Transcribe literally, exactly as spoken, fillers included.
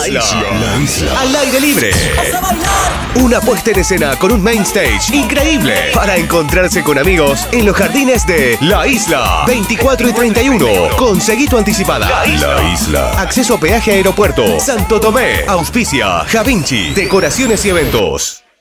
isla. La isla. Al aire libre. Una puesta en escena con un main stage increíble para encontrarse con amigos en los jardines de La Isla. veinticuatro y treinta y uno. Conseguí tu anticipada. La isla. Acceso a peaje aeropuerto. Santo Tomé. Auspicia. Javinci. Decoraciones y eventos.